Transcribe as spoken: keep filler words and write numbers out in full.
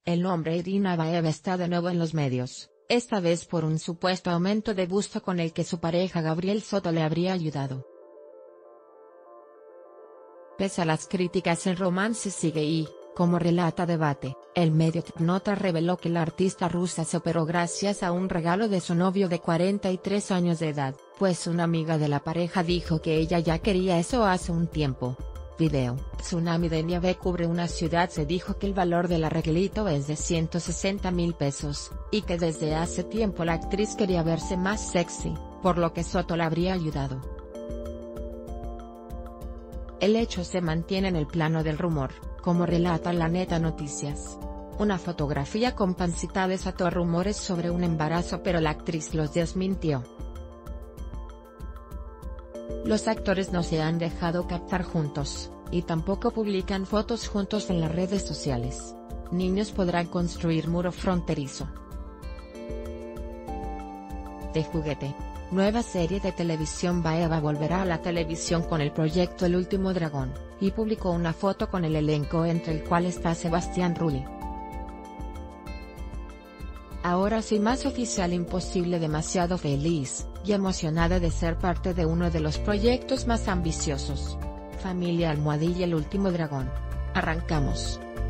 El nombre Irina Baeva está de nuevo en los medios, esta vez por un supuesto aumento de busto con el que su pareja Gabriel Soto le habría ayudado. Pese a las críticas, el romance sigue y, como relata Debate, el medio Nota reveló que la artista rusa se operó gracias a un regalo de su novio de cuarenta y tres años de edad, pues una amiga de la pareja dijo que ella ya quería eso hace un tiempo. Video: Tsunami de nieve cubre una ciudad. Se dijo que el valor del arreglito es de ciento sesenta mil pesos, y que desde hace tiempo la actriz quería verse más sexy, por lo que Soto la habría ayudado. El hecho se mantiene en el plano del rumor, como relata La Neta Noticias. Una fotografía con pancita desató rumores sobre un embarazo, pero la actriz los desmintió. Los actores no se han dejado captar juntos, y tampoco publican fotos juntos en las redes sociales. Niños podrán construir muro fronterizo. De juguete. Nueva serie de televisión. Baeva volverá a la televisión con el proyecto El Último Dragón, y publicó una foto con el elenco entre el cual está Sebastián Rulli. Ahora sí, más oficial imposible, demasiado feliz y emocionada de ser parte de uno de los proyectos más ambiciosos. Familia Almohadilla El Último Dragón. Arrancamos.